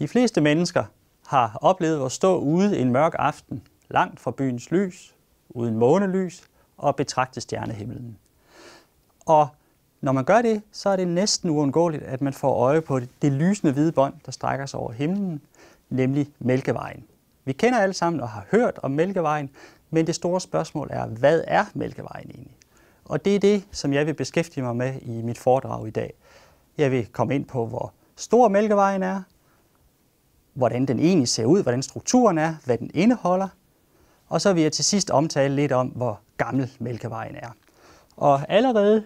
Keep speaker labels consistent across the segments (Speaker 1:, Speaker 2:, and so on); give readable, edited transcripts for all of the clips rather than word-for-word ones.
Speaker 1: De fleste mennesker har oplevet at stå ude en mørk aften, langt fra byens lys, uden månelys, og betragte stjernehimlen. Og når man gør det, så er det næsten uundgåeligt, at man får øje på det lysende hvide bånd, der strækker sig over himlen, nemlig Mælkevejen. Vi kender alle sammen og har hørt om Mælkevejen, men det store spørgsmål er, hvad er Mælkevejen egentlig? Og det er det, som jeg vil beskæftige mig med i mit foredrag i dag. Jeg vil komme ind på, hvor stor Mælkevejen er, hvordan den egentlig ser ud, hvordan strukturen er, hvad den indeholder, og så vil jeg til sidst omtale lidt om, hvor gammel Mælkevejen er. Og allerede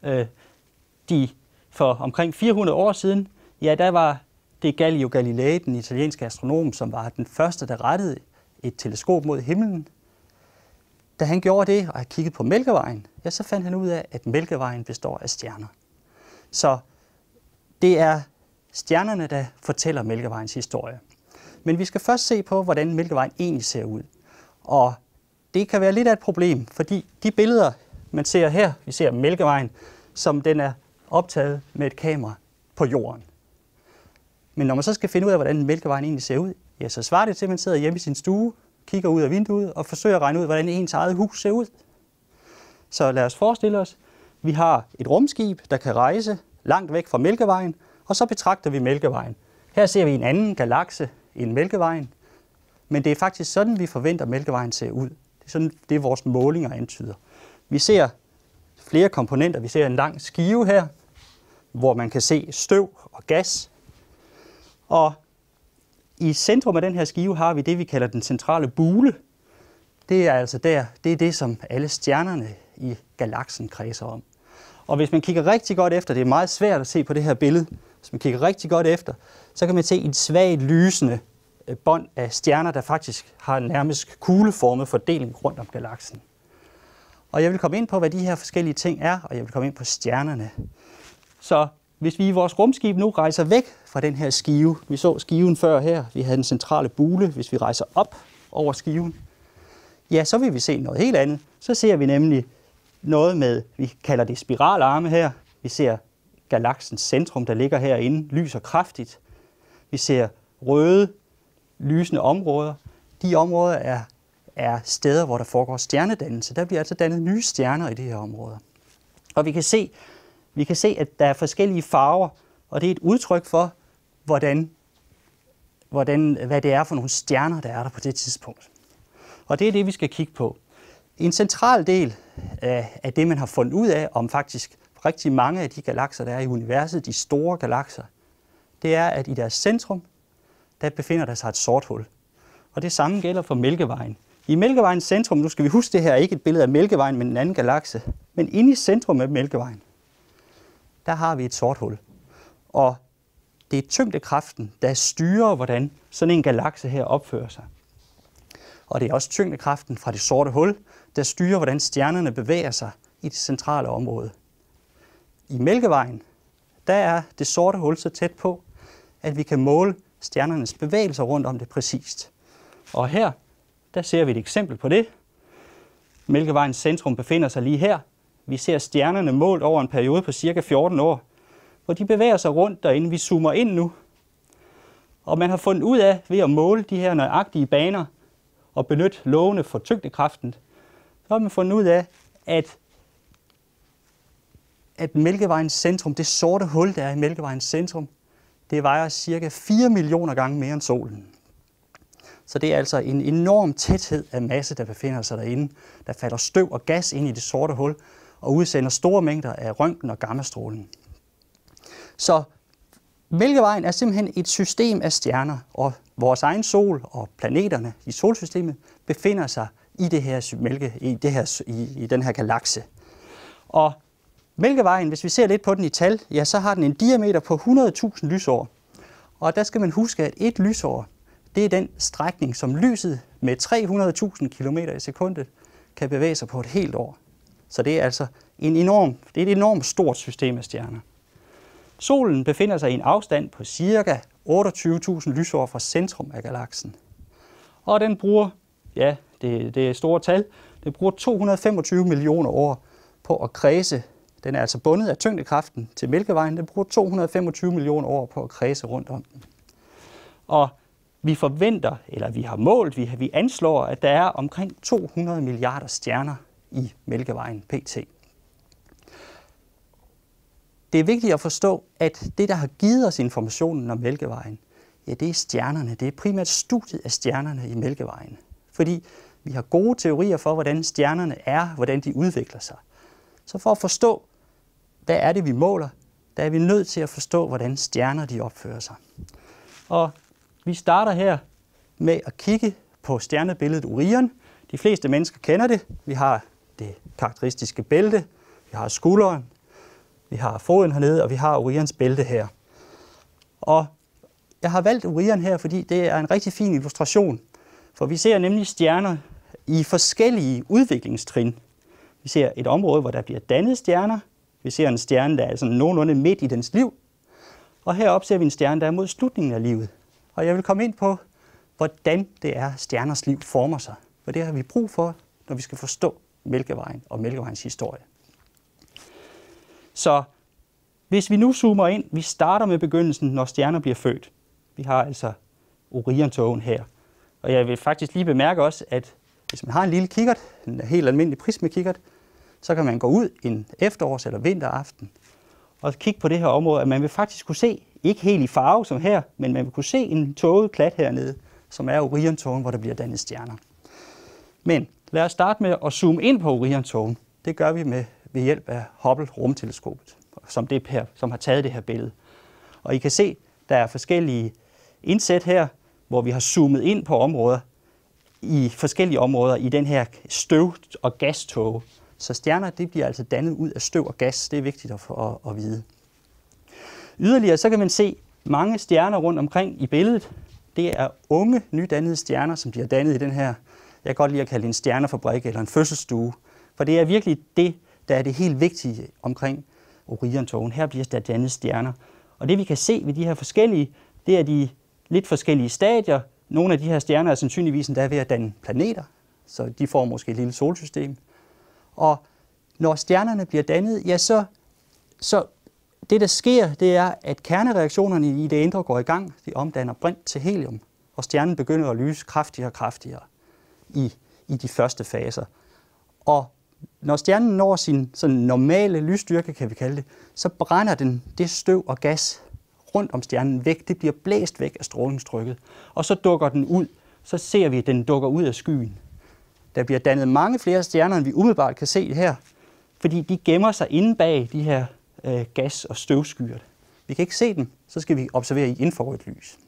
Speaker 1: for omkring 400 år siden, ja, der var det Galileo Galilei, den italienske astronom, som var den første, der rettede et teleskop mod himlen. Da han gjorde det og kiggede på Mælkevejen, ja, så fandt han ud af, at Mælkevejen består af stjerner. Så det er stjernerne, der fortæller Mælkevejens historie. Men vi skal først se på, hvordan Mælkevejen egentlig ser ud. Og det kan være lidt af et problem, fordi de billeder, man ser her, vi ser Mælkevejen, som den er optaget med et kamera på jorden. Men når man så skal finde ud af, hvordan Mælkevejen egentlig ser ud, ja, så svarer det til, at man sidder hjemme i sin stue, kigger ud af vinduet og forsøger at regne ud, hvordan ens eget hus ser ud. Så lad os forestille os, vi har et rumskib, der kan rejse langt væk fra Mælkevejen, og så betragter vi Mælkevejen. Her ser vi en anden galakse end Mælkevejen, men det er faktisk sådan, vi forventer, at Mælkevejen ser ud. Det er sådan, det vores målinger antyder. Vi ser flere komponenter. Vi ser en lang skive her, hvor man kan se støv og gas. Og i centrum af den her skive har vi det, vi kalder den centrale bule. Det er altså det, som alle stjernerne i galaksen kredser om. Og hvis man kigger rigtig godt efter, det er meget svært at se på det her billede, hvis man kigger rigtig godt efter, så kan man se et svagt lysende bånd af stjerner, der faktisk har en nærmest kugleformet fordeling rundt om galaksen. Og jeg vil komme ind på, hvad de her forskellige ting er, og jeg vil komme ind på stjernerne. Så hvis vi i vores rumskib nu rejser væk fra den her skive, vi så skiven før her, vi havde den centrale bule, hvis vi rejser op over skiven, ja, så vil vi se noget helt andet. Så ser vi nemlig noget med, vi kalder det spiralarme her. Vi ser galaksens centrum, der ligger herinde, lyser kraftigt. Vi ser røde, lysende områder. De områder er steder, hvor der foregår stjernedannelse. Der bliver altså dannet nye stjerner i de her områder. Og vi kan se, at der er forskellige farver, og det er et udtryk for, hvad det er for nogle stjerner, der er der på det tidspunkt. Og det er det, vi skal kigge på. En central del af det, man har fundet ud af, om faktisk rigtig mange af de galakser, der er i universet, de store galakser, det er, at i deres centrum, der befinder der sig et sort hul. Og det samme gælder for Mælkevejen. I Mælkevejens centrum, nu skal vi huske det her, ikke et billede af Mælkevejen, men en anden galakse, men inde i centrum af Mælkevejen, der har vi et sort hul. Og det er tyngdekraften, der styrer, hvordan sådan en galakse her opfører sig. Og det er også tyngdekraften fra det sorte hul, der styrer, hvordan stjernerne bevæger sig i det centrale område. I Mælkevejen, der er det sorte hul så tæt på, at vi kan måle stjernernes bevægelser rundt om det præcist. Og her, der ser vi et eksempel på det. Mælkevejens centrum befinder sig lige her. Vi ser stjernerne målt over en periode på ca. 14 år, hvor de bevæger sig rundt derinde. Vi zoomer ind nu. Og man har fundet ud af, ved at måle de her nøjagtige baner og benytte lovene for tyngdekraften, så har man fundet ud af, at Mælkevejens centrum, det sorte hul, der er i Mælkevejens centrum, det vejer ca. 4 millioner gange mere end solen. Så det er altså en enorm tæthed af masse, der befinder sig derinde. Der falder støv og gas ind i det sorte hul og udsender store mængder af røntgen og gammastråling. Så Mælkevejen er simpelthen et system af stjerner, og vores egen sol og planeterne i solsystemet befinder sig i den her galakse. Og Mælkevejen, hvis vi ser lidt på den i tal, ja, så har den en diameter på 100.000 lysår. Og der skal man huske, at et lysår, det er den strækning, som lyset med 300.000 km i sekundet kan bevæge sig på et helt år. Så det er altså et enormt stort system af stjerner. Solen befinder sig i en afstand på ca. 28.000 lysår fra centrum af galaksen. Og den bruger, ja, det er store tal, det bruger 225 millioner år på at kredse. Den er altså bundet af tyngdekraften til Mælkevejen. Den bruger 225 millioner år på at kredse rundt om den. Og vi forventer, eller vi har målt, vi anslår, at der er omkring 200 milliarder stjerner i Mælkevejen pt. Det er vigtigt at forstå, at det, der har givet os informationen om Mælkevejen, ja, det er stjernerne. Det er primært studiet af stjernerne i Mælkevejen. Fordi vi har gode teorier for, hvordan stjernerne er, hvordan de udvikler sig. Så for at forstå, hvad er det, vi måler, der er vi nødt til at forstå, hvordan stjerner de opfører sig. Og vi starter her med at kigge på stjernebilledet Orion. De fleste mennesker kender det. Vi har det karakteristiske bælte, vi har skulderen, vi har foden hernede, og vi har Orions bælte her. Og jeg har valgt Orion her, fordi det er en rigtig fin illustration. For vi ser nemlig stjerner i forskellige udviklingstrin. Vi ser et område, hvor der bliver dannet stjerner. Vi ser en stjerne, der er sådan nogenlunde midt i dens liv. Og heroppe ser vi en stjerne, der er mod slutningen af livet. Og jeg vil komme ind på, hvordan det er, stjerners liv former sig. For det har vi brug for, når vi skal forstå Mælkevejen og Mælkevejens historie. Så hvis vi nu zoomer ind, vi starter med begyndelsen, når stjerner bliver født. Vi har altså Orion-tågen her. Og jeg vil faktisk lige bemærke også, at hvis man har en lille kikkert, en helt almindelig prismekikkert, så kan man gå ud en efterårs- eller vinteraften og kigge på det her område, at man vil faktisk kunne se, ikke helt i farve som her, men man vil kunne se en tåget klat hernede, som er Orion-tågen, hvor der bliver dannet stjerner. Men lad os starte med at zoome ind på Orion-tågen. Det gør vi ved hjælp af Hubble-rumteleskopet, som har taget det her billede. Og I kan se, der er forskellige indsæt her, hvor vi har zoomet ind på områder, i forskellige områder i den her støv- og gaståge. Så stjerner, det bliver altså dannet ud af støv og gas. Det er vigtigt at vide. Yderligere så kan man se mange stjerner rundt omkring i billedet. Det er unge, nydannede stjerner, som bliver dannet i den her, jeg kan godt lide at kalde det en stjernefabrik eller en fødselsstue. For det er virkelig det, der er det helt vigtige omkring Orion-tågen. Her bliver der dannet stjerner. Og det vi kan se ved de her forskellige, det er de lidt forskellige stadier. Nogle af de her stjerner er sandsynligvis endda ved at danne planeter, så de får måske et lille solsystem. Og når stjernerne bliver dannet, ja, så det der sker, det er, at kernereaktionerne i det indre går i gang. De omdanner brint til helium, og stjernen begynder at lyse kraftigere og kraftigere i de første faser. Og når stjernen når sin sådan normale lysstyrke, kan vi kalde det, så brænder den det støv og gas rundt om stjernen væk. Det bliver blæst væk af strålingstrykket, og så dukker den ud. Så ser vi, at den dukker ud af skyen. Der bliver dannet mange flere stjerner, end vi umiddelbart kan se her, fordi de gemmer sig inde bag de her gas- og støvskyer. Vi kan ikke se dem, så skal vi observere i infrarødt lys.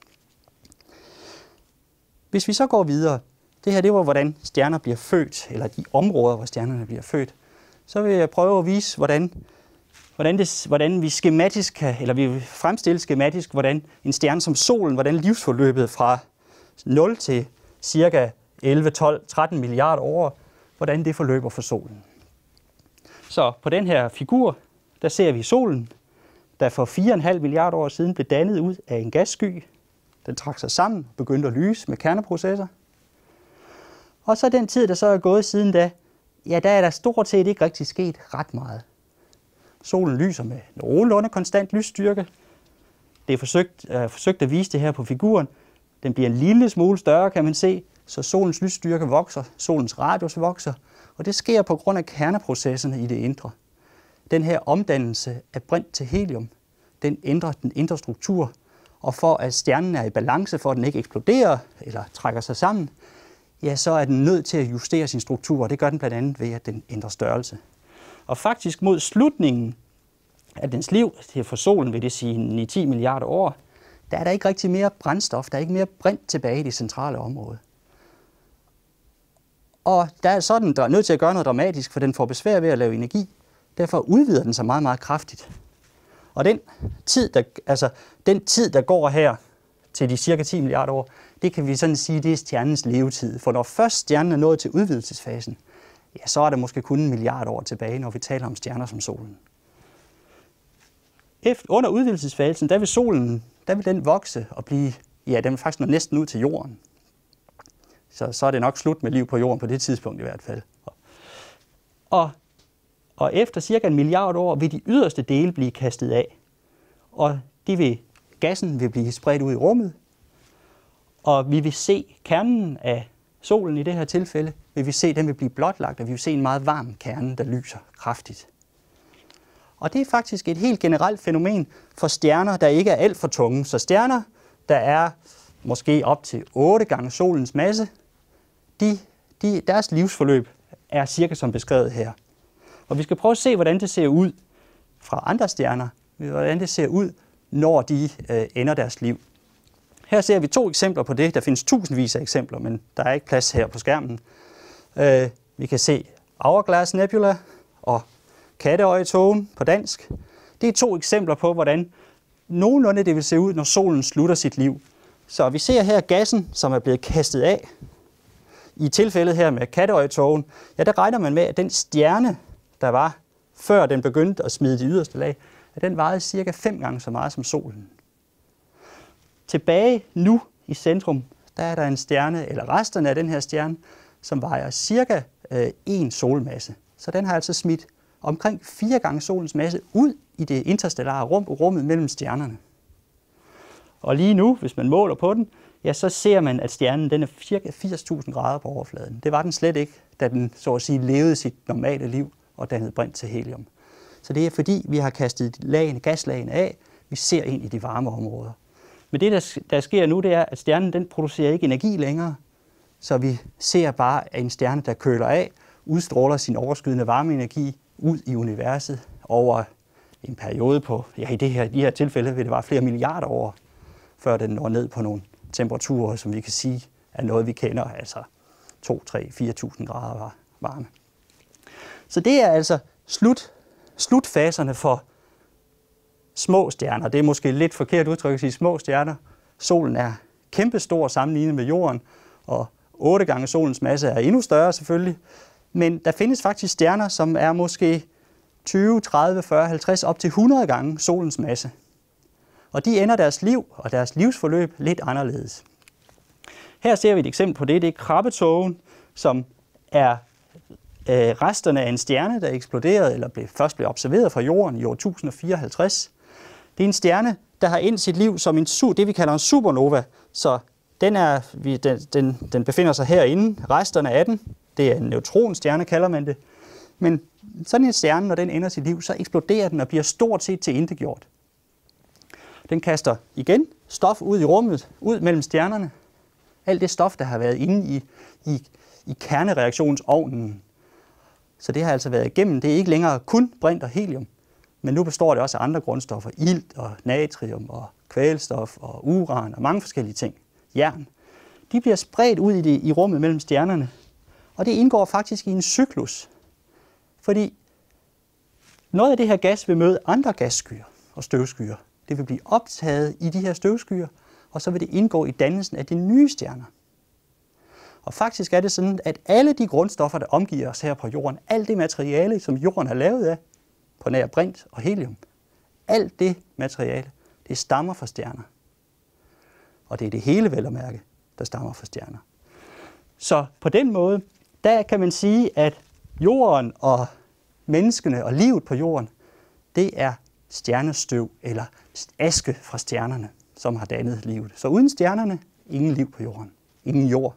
Speaker 1: Hvis vi så går videre, det her det var, hvordan stjerner bliver født, eller de områder, hvor stjernerne bliver født, så vil jeg prøve at vise, hvordan vi skematisk kan, eller vi vil fremstille skematisk, hvordan en stjerne som solen, hvordan livsforløbet fra 0 til cirka 11, 12, 13 milliarder år, hvordan det forløber for solen. Så på den her figur, der ser vi solen, der for 4,5 milliarder år siden blev dannet ud af en gassky. Den trak sig sammen og begyndte at lyse med kerneprocesser. Og så den tid, der så er gået siden da, ja, der er der stort set ikke rigtig sket ret meget. Solen lyser med nogenlunde konstant lysstyrke. Det er forsøgt at vise det her på figuren. Den bliver en lille smule større, kan man se, så solens lysstyrke vokser, solens radius vokser, og det sker på grund af kerneprocesserne i det indre. Den her omdannelse af brint til helium, den ændrer den indre struktur, og for at stjernen er i balance, for at den ikke eksploderer eller trækker sig sammen, ja, så er den nødt til at justere sin struktur, og det gør den blandt andet ved, at den ændrer størrelse. Og faktisk mod slutningen af dens liv, for solen vil det sige 9-10 milliarder år, der er der ikke rigtig mere brændstof, der er ikke mere brint tilbage i det centrale område. Og der er nødt til at gøre noget dramatisk, for den får besvær ved at lave energi. Derfor udvider den sig meget, meget kraftigt. Og den tid, der går her til de cirka 10 milliarder år, det kan vi sådan sige, det er stjernens levetid. For når først stjernen er nået til udvidelsesfasen, ja, så er der måske kun 1 milliard år tilbage, når vi taler om stjerner som solen. Under udvidelsesfasen, der vil den vokse og blive, ja, den vil faktisk nå næsten ud til jorden. Så er det nok slut med liv på jorden på det tidspunkt i hvert fald. Og efter cirka 1 milliard år vil de yderste dele blive kastet af. Og gassen vil blive spredt ud i rummet. Og vi vil se kernen af solen i det her tilfælde, den vil blive blotlagt, og vi vil se en meget varm kerne, der lyser kraftigt. Og det er faktisk et helt generelt fænomen for stjerner, der ikke er alt for tunge. Så stjerner, der er måske op til 8 gange solens masse, deres livsforløb er cirka som beskrevet her. Og vi skal prøve at se, hvordan det ser ud fra andre stjerner, hvordan det ser ud, når de ender deres liv. Her ser vi 2 eksempler på det. Der findes tusindvis af eksempler, men der er ikke plads her på skærmen. Vi kan se Hourglass Nebula og Katteøjetågen på dansk. Det er 2 eksempler på, hvordan nogenlunde det vil se ud, når solen slutter sit liv. Så vi ser her gassen, som er blevet kastet af. I tilfældet her med Katteøjetågen, ja, der regner man med, at den stjerne, der var, før den begyndte at smide de yderste lag, at den vejede cirka 5 gange så meget som solen. Tilbage nu i centrum, der er der en stjerne, eller resterne af den her stjerne, som vejer cirka 1 solmasse. Så den har altså smidt omkring 4 gange solens masse ud i det interstellare rum, rummet mellem stjernerne. Og lige nu, hvis man måler på den, ja, så ser man, at stjernen den er cirka 80.000 grader på overfladen. Det var den slet ikke, da den så at sige levede sit normale liv og dannede brint til helium. Så det er fordi, vi har kastet gaslagene af, vi ser ind i de varme områder. Men det, der sker nu, det er, at stjernen den producerer ikke energi længere, så vi ser bare, at en stjerne, der køler af, udstråler sin overskydende varmeenergi ud i universet over en periode på, ja, i de her tilfælde vil det være flere milliarder år, før den når ned på nogle temperaturer, som vi kan sige er noget, vi kender, altså 2, 3, 4.000 grader varme. Så det er altså slutfaserne for små stjerner. Det er måske lidt forkert udtryk at sige små stjerner. Solen er kæmpestor sammenlignet med jorden, og 8 gange solens masse er endnu større selvfølgelig. Men der findes faktisk stjerner, som er måske 20, 30, 40, 50, op til 100 gange solens masse. Og de ender deres liv og deres livsforløb lidt anderledes. Her ser vi et eksempel på det. Det er Krabbetågen, som er resterne af en stjerne, der eksploderede eller først blev observeret fra jorden i år 1054. Det er en stjerne, der har endt sit liv som det, vi kalder en supernova. Så den befinder sig herinde. Resterne af den, det er en neutronstjerne, kalder man det. Men sådan en stjerne, når den ender sit liv, så eksploderer den og bliver stort set tilintetgjort. Den kaster igen stof ud i rummet, ud mellem stjernerne. Alt det stof, der har været inde i kernereaktionsovnen. Så det har altså været igennem. Det er ikke længere kun brint og helium, men nu består det også af andre grundstoffer. Ilt og natrium og kvælstof og uran og mange forskellige ting. Jern. De bliver spredt ud i rummet mellem stjernerne. Og det indgår faktisk i en cyklus. Fordi noget af det her gas vil møde andre gasskyer og støvskyer. Det vil blive optaget i de her støvskyer, og så vil det indgå i dannelsen af de nye stjerner. Og faktisk er det sådan, at alle de grundstoffer, der omgiver os her på jorden, alt det materiale, som jorden er lavet af, på nær brint og helium, alt det materiale, det stammer fra stjerner. Og det er det hele, vel at mærke, der stammer fra stjerner. Så på den måde, der kan man sige, at jorden og menneskene og livet på jorden, det er stjernestøv eller aske fra stjernerne, som har dannet livet. Så uden stjernerne, ingen liv på jorden. Ingen jord.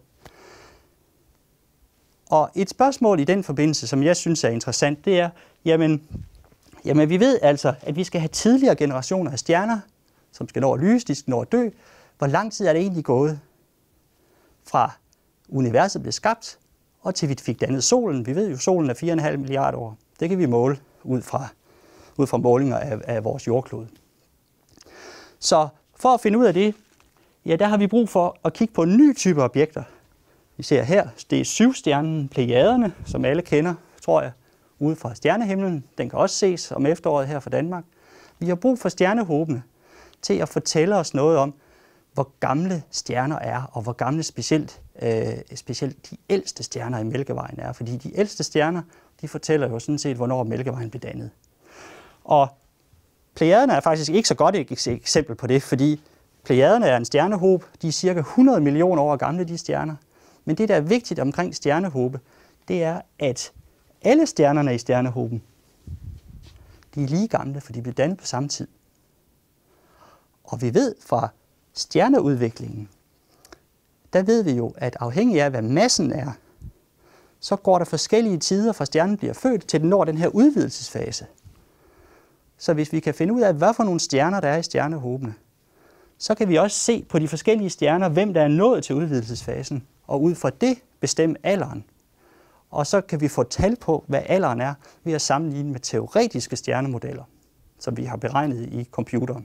Speaker 1: Og et spørgsmål i den forbindelse, som jeg synes er interessant, det er, jamen vi ved altså, at vi skal have tidligere generationer af stjerner, som skal nå at lyse, de skal nå at dø. Hvor lang tid er det egentlig gået fra universet blev skabt, og til vi fik dannet solen? Vi ved jo, at solen er 4,5 milliarder år. Det kan vi måle ud fra målinger af vores jordklode. Så for at finde ud af det, ja, der har vi brug for at kigge på en ny type objekter. Vi ser her, det er syvstjernen Plejaderne, som alle kender, tror jeg, ude fra stjernehimlen. Den kan også ses om efteråret her fra Danmark. Vi har brug for stjernehåbene til at fortælle os noget om, hvor gamle stjerner er, og hvor gamle specielt de ældste stjerner i Mælkevejen er. Fordi de ældste stjerner, de fortæller jo sådan set, hvornår Mælkevejen blev dannet. Og Plejaderne er faktisk ikke så godt et eksempel på det, fordi Plejaderne er en stjernehob. De er cirka 100 millioner år gamle, de stjerner. Men det, der er vigtigt omkring stjernehobe, det er, at alle stjernerne i stjernehoben, de er lige gamle, for de blev dannet på samme tid. Og vi ved fra stjerneudviklingen, der ved vi jo, at afhængig af, hvad massen er, så går der forskellige tider fra stjernen bliver født, til den når den her udvidelsesfase. Så hvis vi kan finde ud af, hvad for nogle stjerner der er i stjernehåbene, så kan vi også se på de forskellige stjerner, hvem der er nået til udvidelsesfasen, og ud fra det bestemme alderen. Og så kan vi få tal på, hvad alderen er, ved at sammenligne med teoretiske stjernemodeller, som vi har beregnet i computeren.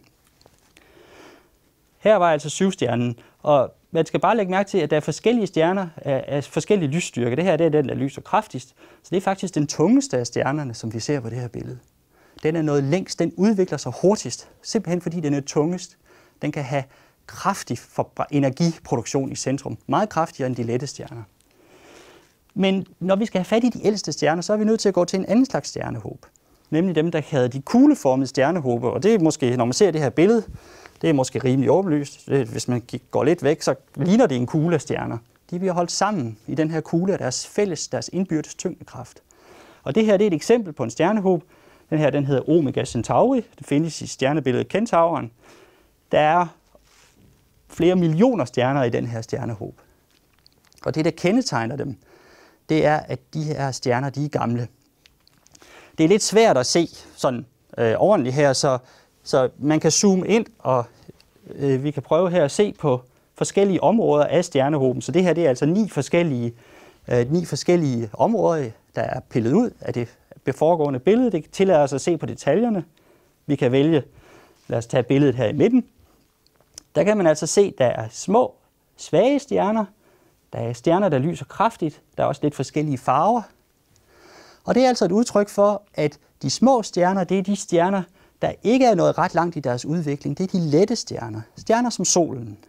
Speaker 1: Her var altså 7-stjernen, og man skal bare lægge mærke til, at der er forskellige stjerner af forskellige lysstyrke. Det her det er den, der lyser kraftigst, så det er faktisk den tungeste af stjernerne, som vi ser på det her billede. Den er noget længst, den udvikler sig hurtigst, simpelthen fordi den er tungest. Den kan have kraftig energiproduktion i centrum, meget kraftigere end de lette stjerner. Men når vi skal have fat i de ældste stjerner, så er vi nødt til at gå til en anden slags stjernehåb, nemlig dem, der hedder de kugleformede stjernehåber. Og det er måske, når man ser det her billede, det er måske rimelig åbenlyst. Hvis man går lidt væk, så ligner det en kugle af stjerner. De bliver holdt sammen i den her kugle af deres indbyrdes tyngdekraft. Og det her det er et eksempel på en stjernehåb. Den her den hedder Omega Centauri. Den findes i stjernebilledet Kentauren. Der er flere millioner stjerner i den her stjernehåb. Og det, der kendetegner dem, det er, at de her stjerner de er gamle. Det er lidt svært at se sådan ordentligt her, så man kan zoome ind, og vi kan prøve her at se på forskellige områder af stjernehåben. Så det her det er altså 9 forskellige områder, der er pillet ud af det foregående billede. Det tillader os at se på detaljerne. Vi kan vælge, lad os tage billedet her i midten. Der kan man altså se, at der er små, svage stjerner. Der er stjerner, der lyser kraftigt. Der er også lidt forskellige farver. Og det er altså et udtryk for, at de små stjerner, det er de stjerner, der ikke er nået ret langt i deres udvikling. Det er de lette stjerner. Stjerner som solen.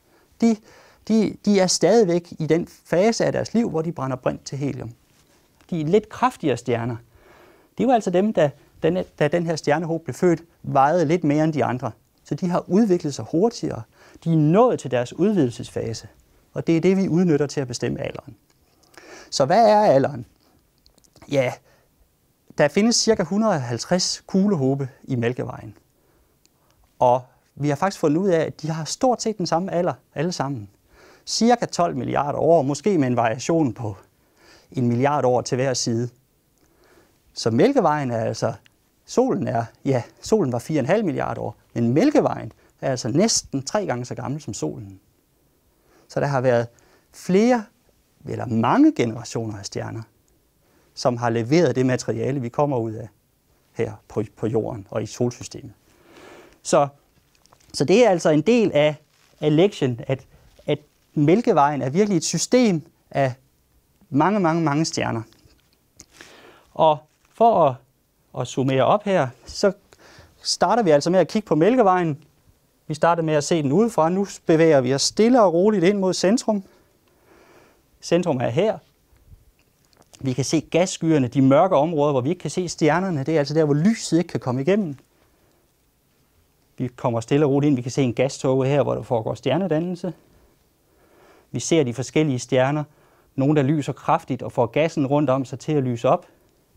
Speaker 1: De er stadigvæk i den fase af deres liv, hvor de brænder brint til helium. De lidt kraftigere stjerner, det var altså dem, da den her stjernehåb blev født, vejede lidt mere end de andre. Så de har udviklet sig hurtigere. De er nået til deres udvidelsesfase. Og det er det, vi udnytter til at bestemme alderen. Så hvad er alderen? Ja, der findes ca. 150 kuglehåbe i Mælkevejen. Og vi har faktisk fundet ud af, at de har stort set den samme alder, alle sammen. Cirka 12 milliarder år, måske med en variation på 1 milliard år til hver side. Så Mælkevejen er altså, solen var 4,5 milliarder år, men Mælkevejen er altså næsten 3 gange så gammel som solen. Så der har været mange generationer af stjerner, som har leveret det materiale, vi kommer ud af her på jorden og i solsystemet. Så det er altså en del af lektionen, at Mælkevejen er virkelig et system af mange stjerner. Og for at summere op her, så starter vi altså med at kigge på Mælkevejen. Vi starter med at se den udefra. Nu bevæger vi os stille og roligt ind mod centrum. Centrum er her. Vi kan se gasskyerne, de mørke områder, hvor vi ikke kan se stjernerne. Det er altså der, hvor lyset ikke kan komme igennem. Vi kommer stille og roligt ind. Vi kan se en gaståge her, hvor der foregår stjernedannelse. Vi ser de forskellige stjerner. Nogle, der lyser kraftigt og får gassen rundt om sig til at lyse op.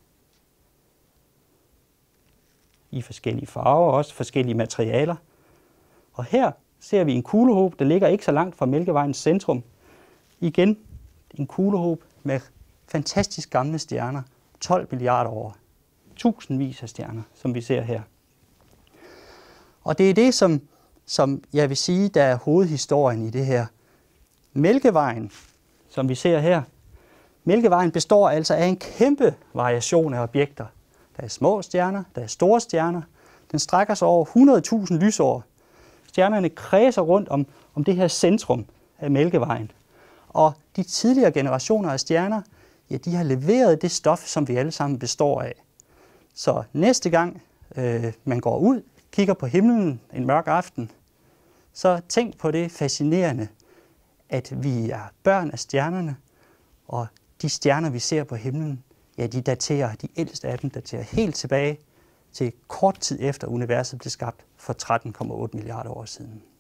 Speaker 1: I forskellige farver, også forskellige materialer. Og her ser vi en kuglehåb, der ligger ikke så langt fra Mælkevejens centrum. Igen en kuglehåb med fantastisk gamle stjerner. 12 milliarder år. Tusindvis af stjerner, som vi ser her. Og det er det, som jeg vil sige, der er hovedhistorien i det her. Mælkevejen, som vi ser her, Mælkevejen består altså af en kæmpe variation af objekter. Der er små stjerner, der er store stjerner. Den strækker sig over 100.000 lysår. Stjernerne kredser rundt om det her centrum af Mælkevejen. Og de tidligere generationer af stjerner, ja, de har leveret det stof, som vi alle sammen består af. Så næste gang man går ud, kigger på himlen en mørk aften, så tænk på det fascinerende, at vi er børn af stjernerne, og de stjerner, vi ser på himlen, ja, de ældste af dem daterer helt tilbage til kort tid efter universet blev skabt for 13,8 milliarder år siden.